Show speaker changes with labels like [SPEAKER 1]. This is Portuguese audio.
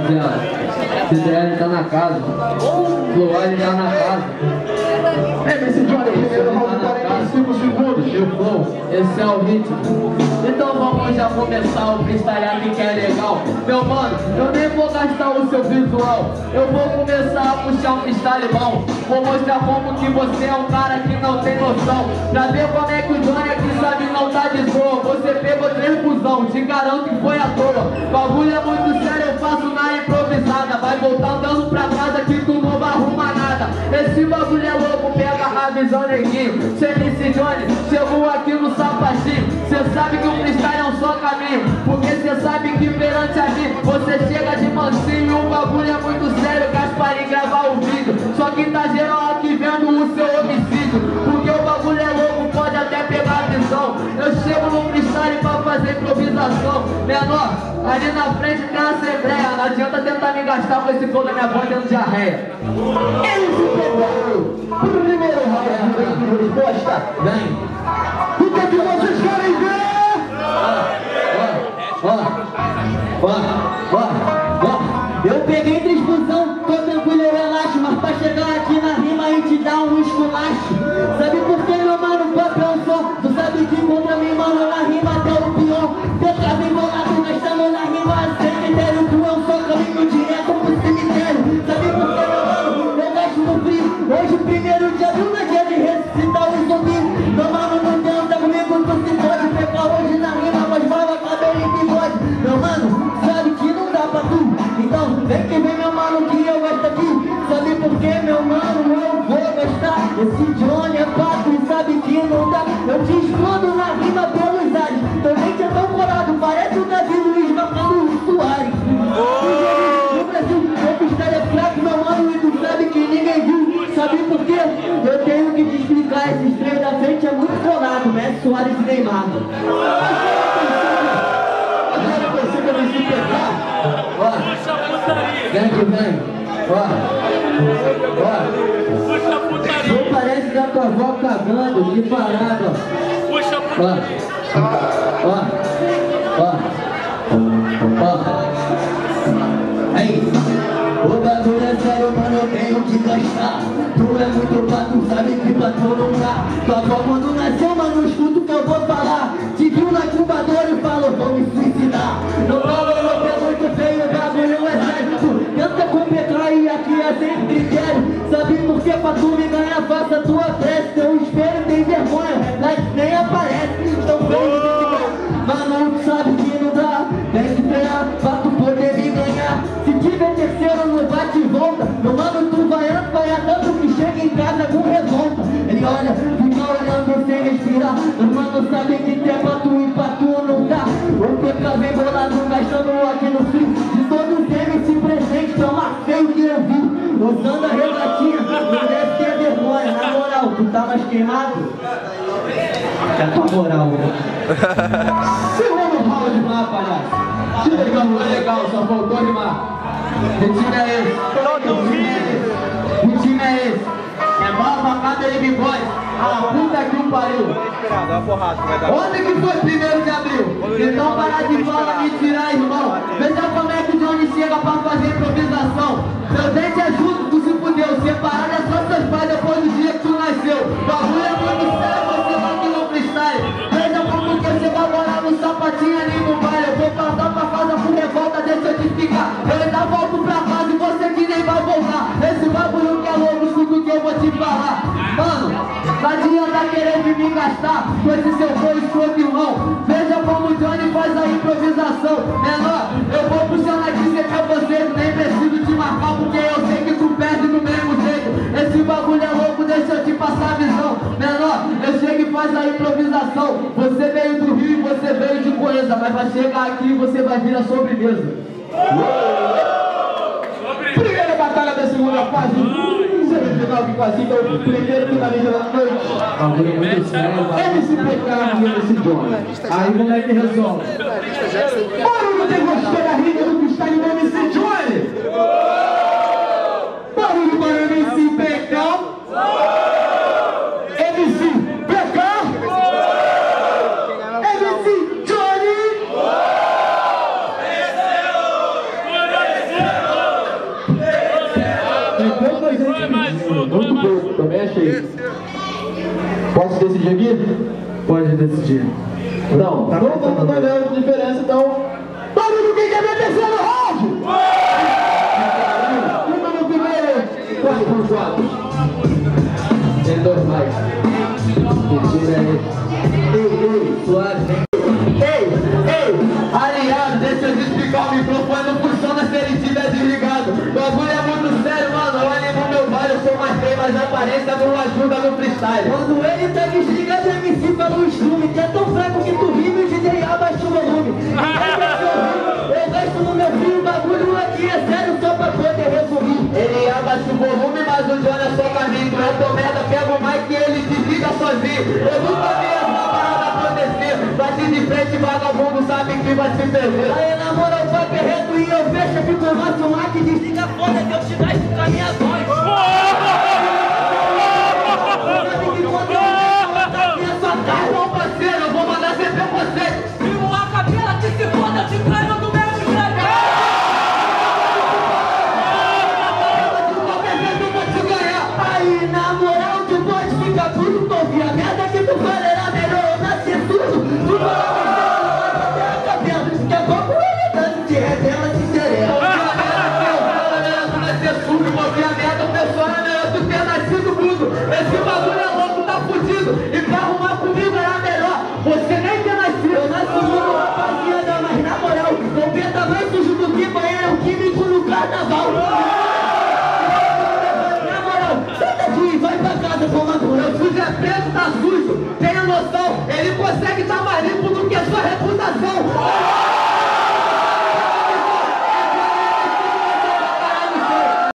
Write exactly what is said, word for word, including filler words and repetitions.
[SPEAKER 1] rapaziada. C D L tá na casa. Floyd tá na casa.
[SPEAKER 2] M C Johnny, primeiro round, quarenta e cinco segundos.
[SPEAKER 1] Eu vou, esse é o ritmo. Então vamos já começar o freestyle aqui que é legal. Meu mano, eu nem vou gastar o seu visual. Eu vou começar a puxar um freestyle bom. Vou mostrar como que você é um cara que não tem noção. Pra ver como é que o Johnny aqui sabe não tá de zoa. Você pegou três busão, te garanto que foi à toa. Bagulho é muito sério, eu faço na improvisada. Vai voltar andando pra casa que tu não vai arrumar nada. Esse bagulho é louco, pega a visão, neguinho. Cê M C Johnny chegou aqui no sapatinho. Cê sabe que o freestyle é um só caminho, porque cê sabe que perante a mim você chega de mansinho. O bagulho é muito sério, Gasparim gravar o vídeo. Só que tá geral aqui vendo o seu homicídio, porque o bagulho é louco, pode até pegar a visão. Eu chego no freestyle pra fazer improvisação. Menor, ali na frente tem a assembleia. Não adianta tentar me gastar com esse flow da minha voz dentro de arreia.
[SPEAKER 2] Ele se preparou pro primeiro round, vem de resposta.
[SPEAKER 1] Vem.
[SPEAKER 2] O que é que vocês querem ver?
[SPEAKER 1] Ó, ó, ó, ó. Eu peguei três busão, tô tranquilo, eu relaxo. Mas pra chegar aqui na rima e te dar um esculacho. Sabe por que, meu mano, papel só? Tu sabe que contra mim, mano, na rima até o pior. Teu travo embolado, gastando na rima sem critério. Tu é um só caminho direto pro cemitério. Sabe por que, meu mano, eu gasto no frio? Hoje, primeiro dia, viu na dia de ressuscitar o zumbi. Meu mano, não tenta comigo, tu se pode pegar hoje na rima, mas barba, cabelo e bigode. Meu mano, sabe que não dá pra tu. Então, vem que vem, meu mano, que eu gosto aqui. Sabe por que, meu mano, eu vou gastar? Esse Johnny é pato e sabe que não dá. Eu te explodo na rima pelos ares. Teu dente é tão colado, parece o Davi Luiz matando o Soares. No Brasil, meu freestyle é fraco, meu mano, e tu sabe que ninguém viu. Sabe por quê? Eu tenho que te explicar. Esses três da frente é muito colado, Messi, Soares e Neymar.
[SPEAKER 2] Agora você que vai se pegar.
[SPEAKER 1] Ó, vem que vem. Ó, ó.
[SPEAKER 3] Puxa putaria.
[SPEAKER 1] Não parece da tua avó cagando, que parada.
[SPEAKER 3] Puxa
[SPEAKER 1] Ó,
[SPEAKER 3] putaria.
[SPEAKER 1] ó, ó, ó. Aí, o bagulho é sério, mano, eu tenho que gastar. Tu é muito pato, sabe que pato não dá. Tua avó quando nasceu, mano, escuta o que eu vou falar. Te viu na incubadora e falou, vou me suicidar. No bagulho é muito feio, o bagulho é sério. Tenta competir e aqui é sem critério. Sabe por que pra tu me ganhar, faça tua prece. Teu espelho tem vergonha, like nem aparece. Então vem, mano, tu sabe que não dá. Tem que treinar pra tu poder me ganhar. Se tiver terceiro no bate e volta, meu mano, tu vai andando, vai andando que chega em casa com revolta. Ele olha, fica olhando sem respirar. Meu mano sabe que tem pra tu e pra tu não dá. O P K vem bolado, gastando aqui no frio. De todos os M C presentes, tão mais feio que eu vi. Usando a regatinha, não deve ter vergonha. Na moral, tu tá mais queimado? É a tua moral, né?
[SPEAKER 2] Segundo round de lá, palhaço.
[SPEAKER 1] Que legal, foi legal, só faltou rimar. Que time é esse?
[SPEAKER 3] Todo vídeo.
[SPEAKER 1] Que time é esse? É barba, cabelo e bigode. Ah, puta que o pariu.
[SPEAKER 4] Esperado, uma porrada que vai dar.
[SPEAKER 1] Ontem que foi primeiro de abril. Então parar de falar e tirar, irmão. Veja como é que o Johnny chega pra fazer improvisação. Seu dente é justo, tu se fudeu. Separado é só seus pais depois do dia que tu nasceu. Bagulho é muito sério, você lá aqui no freestyle. Veja como que você vai morar no sapatinho ali no baile. Eu vou passar pra casa com revolta, deixa eu te explicar. Eu ainda volto pra casa e você que nem vai voltar. Esse bagulho que é louco, escuta o que eu vou te falar. Mano, não adianta querer vir me gastar com esse seu flow escroto, irmão. Veja como o Johnny faz a improvisação. Menor, eu vou puxando aqui sem pra você. Nem preciso te marcar porque eu sei que tu perde do mesmo jeito. Esse bagulho é louco, deixa eu te passar a visão. Menor, eu chego e faz a improvisação. Você veio do Rio e você veio de coisa, mas vai chegar aqui e você vai vir a sobremesa.
[SPEAKER 2] Primeira batalha da segunda fase. Semifinal que classifica o primeiro finalista da noite.
[SPEAKER 1] Bagulho é muito sério.
[SPEAKER 2] M C P K e M C Johnny.
[SPEAKER 1] Aí o moleque resolve.
[SPEAKER 2] Barulho de gostei da rima do freestyle do M C Johnny. Barulho para o M C P K. M C P K. M C Johnny.
[SPEAKER 3] Esse é o
[SPEAKER 2] muito pouco, também achei. Posso decidir aqui?
[SPEAKER 1] Pode decidir.
[SPEAKER 2] Não, tá todo mundo vai ganhando de diferença, então. Barulho, quem quer ver terceiro round? Uma no primeiro, quatro por quatro. Tem dois mais. Mentira aí.
[SPEAKER 1] Ei, ei, suave.
[SPEAKER 2] Ei, ei, aliado, deixa eu te explicar, o microfone não funciona se ele estiver desligado. O bagulho é muito sério, mano. Olha no meu baile, eu sou mais feio, mas a aparência não ajuda no freestyle.
[SPEAKER 1] Quando ele tá desligado, M C pelo costume. Que é tão fraco que tu rime, o D J abaixa o volume. Eu gasto no meu filho, o bagulho aqui é sério, só pra poder resumir.
[SPEAKER 2] Ele abaixa o volume, mas o John é só caminho. Tu é teu merda, pega o mic e ele desliga sozinho. Eu nunca vi essa parada acontecer. Bate de frente, vagabundo, sabe que vai se perder.
[SPEAKER 1] Aí na moral, vai reto e eu fecho aqui com o nosso mic. Desliga foda que eu te gasto com a minha voz. Sabe que quando eu vou minha sua cara.
[SPEAKER 2] Não, parceiro, eu vou mandar você pra você.
[SPEAKER 1] Primo a capela que se foda, te traiu do mesmo jeito. Aí na moral, tu pode ficar puto, tu ouvir a merda que tu fala era melhor eu nascer tudo. Tu fala que a capela, que a pouco ele dando de revela de serena.
[SPEAKER 2] Esse bagulho é louco, tá fudido. E pra arrumar comigo era melhor você nem ter nascido.
[SPEAKER 1] Eu nasci mundo, rapaziada, mas na moral, o Peta mais sujo do que banheiro químico no carnaval. Na moral, sai daqui e vai pra casa tomar banho.
[SPEAKER 2] Meu sujo é preto, tá sujo. Tenha noção, ele consegue tá mais limpo do que a sua reputação.